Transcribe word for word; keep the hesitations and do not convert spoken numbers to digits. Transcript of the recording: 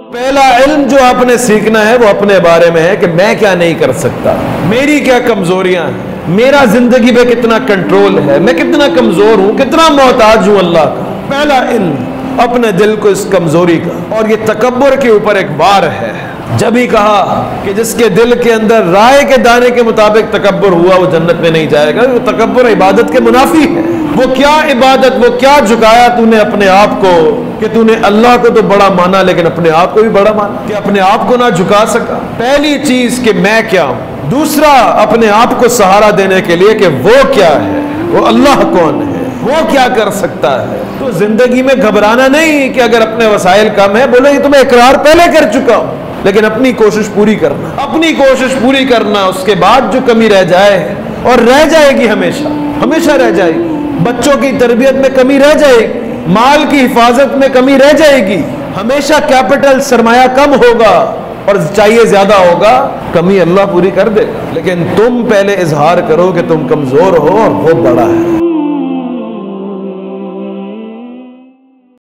پہلا علم جو آپ نے سیکھنا ہے وہ اپنے بارے میں ہے کہ میں کیا نہیں کر سکتا، میری کیا کمزوریاں ہیں، میرا زندگی پہ کتنا کنٹرول ہے، میں کتنا کمزور ہوں، کتنا محتاج ہوں اللہ کا۔ پہلا علم اپنے دل کو اس کمزوری کا، اور یہ تکبر کے اوپر ایک وار ہے۔ جب ہی کہا کہ جس کے دل کے اندر رائے کے دانے کے مطابق تکبر ہوا وہ جنت میں نہیں جائے گا، وہ تکبر عبادت کے منافی ہے۔ وہ کیا عبادت، وہ کیا جھکایا تو نے اپنے آپ کو کہ تو نے اللہ کو تو بڑا مانا لیکن اپنے آپ کو بھی بڑا مانا، کہ اپنے آپ کو نہ جھکا سکا۔ پہلی چیز کہ میں کیا ہوں، دوسرا اپنے آپ کو سہارا دینے کے لیے کہ وہ کیا ہے، وہ اللہ کون ہے، وہ کیا کر سکتا ہے۔ تو زندگی میں گھبرانا نہیں کہ اگر اپنے وسائل کم ہے، بولے یہ تو میں اقرار پہلے کر چکا ہوں، لیکن اپنی کوشش پوری کرنا، اپنی کوشش پوری کرنا۔ اس کے بعد جو کمی رہ جائے، اور رہ جائے گی ہمیشہ ہمیشہ رہ جائے گی، بچوں کی تربیت میں کمی رہ جائے گی، مال کی حفاظت میں کمی رہ جائے گی، ہمیشہ کیپٹل سرمایہ کم ہوگا اور چاہیے زیادہ ہوگا، کمی اللہ پوری کر دے گا، لیکن تم پہلے اظہار کرو کہ تم کمزور ہو اور وہ بڑا ہے۔